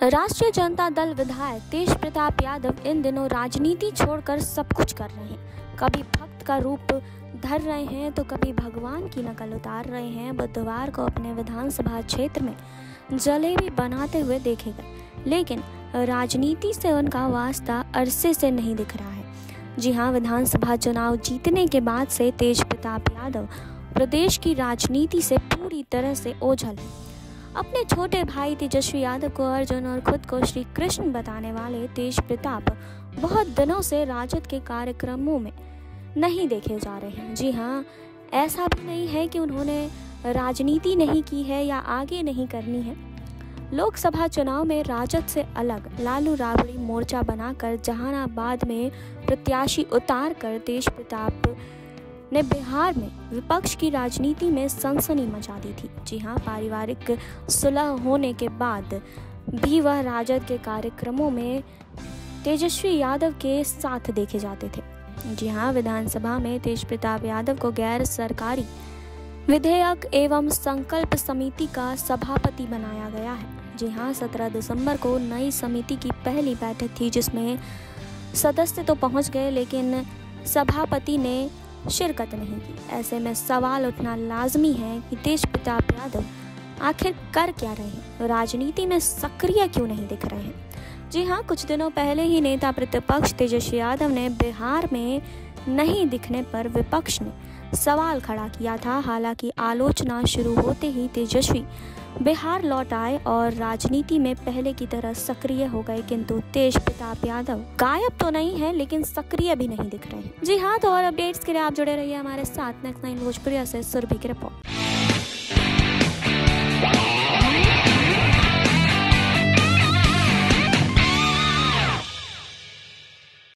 राष्ट्रीय जनता दल विधायक तेज प्रताप यादव इन दिनों राजनीति छोड़कर सब कुछ कर रहे हैं। कभी भक्त का रूप धर रहे हैं तो कभी भगवान की नकल उतार रहे हैं। बुधवार को अपने विधानसभा क्षेत्र में जलेबी बनाते हुए देखे गए, लेकिन राजनीति से उनका वास्ता अरसे से नहीं दिख रहा है। जी हाँ, विधानसभा चुनाव जीतने के बाद से तेज प्रताप यादव प्रदेश की राजनीति से पूरी तरह से ओझल है। अपने छोटे भाई तेजस्वी यादव को अर्जुन और खुद को श्री कृष्ण बताने वाले तेज प्रताप बहुत दिनों से राजद के कार्यक्रमों में नहीं देखे जा रहे हैं। जी हाँ, ऐसा भी नहीं है कि उन्होंने राजनीति नहीं की है या आगे नहीं करनी है। लोकसभा चुनाव में राजद से अलग लालू राबड़ी मोर्चा बनाकर जहानाबाद में प्रत्याशी उतार कर तेज प्रताप ने बिहार में विपक्ष की राजनीति में सनसनी मचा दी थी। जी हाँ, पारिवारिक सुलह होने के बाद भी वह राजद के कार्यक्रमों में तेजस्वी यादव के साथ देखे जाते थे। जी हाँ, विधानसभा में तेज प्रताप यादव को गैर सरकारी विधेयक एवं संकल्प समिति का सभापति बनाया गया है। जी हाँ, 17 दिसंबर को नई समिति की पहली बैठक थी, जिसमें सदस्य तो पहुंच गए लेकिन सभापति ने शिरकत नहीं की। ऐसे में सवाल उठना लाजमी है कि तेज प्रताप यादव आखिर कर क्या रहे हैं, राजनीति में सक्रिय क्यों नहीं दिख रहे हैं। जी हाँ, कुछ दिनों पहले ही नेता प्रतिपक्ष तेजस्वी यादव ने बिहार में नहीं दिखने पर विपक्ष ने सवाल खड़ा किया था। हालांकि आलोचना शुरू होते ही तेजस्वी बिहार लौट आए और राजनीति में पहले की तरह सक्रिय हो गए, किंतु तेज प्रताप यादव गायब तो नहीं है लेकिन सक्रिय भी नहीं दिख रहे हैं। जी हाँ, तो और अपडेट्स के लिए आप जुड़े रहिए हमारे साथ। नेक्स्ट 9 भोजपुरिया से सुरभि की रिपोर्ट।